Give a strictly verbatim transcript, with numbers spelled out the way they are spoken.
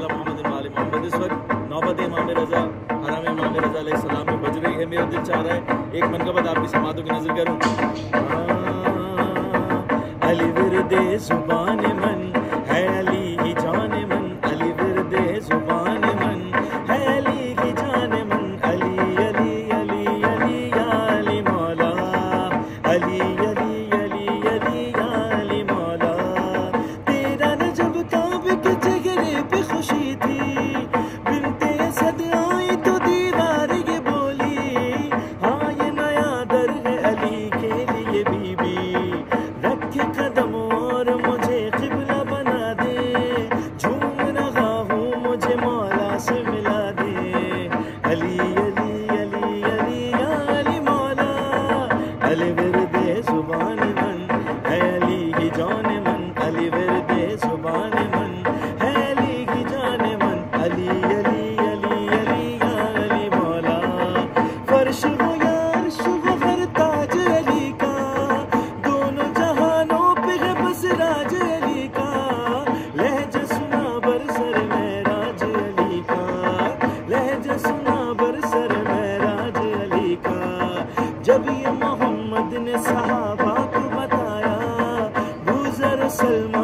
अला मोहम्मद व आले मोहम्मद। इस वक्त नौबत इमाम रज़ा हरम इमाम रज़ा अलैहिस्सलाम में बज रही है। मेरा दिल चाह रहा है एक मनक़बत आपकी समातों की नजर करूं। अली विरदे ज़ुबान मन है अली ही जान मन, अली विरदे ज़ुबान मन है अली ही जान मन, अली अली अली अली या अली मौला, अली अली अली अली या अली मौला। तेरा न जब काबे के चेहरे पे खुशी थी, बिनते सद आई तो दीवार ये बोली, हाँ ये नया दर है अली के लिए बीबी, रखे कदम और मुझे क़िबला बना दे, झूम रहा हूँ मुझे मौला से मिला दे। अली अली अली अली या अली मौला, अली विरदे ज़ुबान मन है अली की जान मन, अली विरदे ज़ुबान मन है अली की जान मन, अली अली अली अली या अली मौला। फर्श हो या अर्श हो हर ताज अली का, दोनों जहानों पे है बस राज अली का, लहजा सुना बरसर महराज अली का, लहजा सुना बरसर महराज अली का। जब ये मोहम्मद ने सहाबा को बताया, गुजर सलमान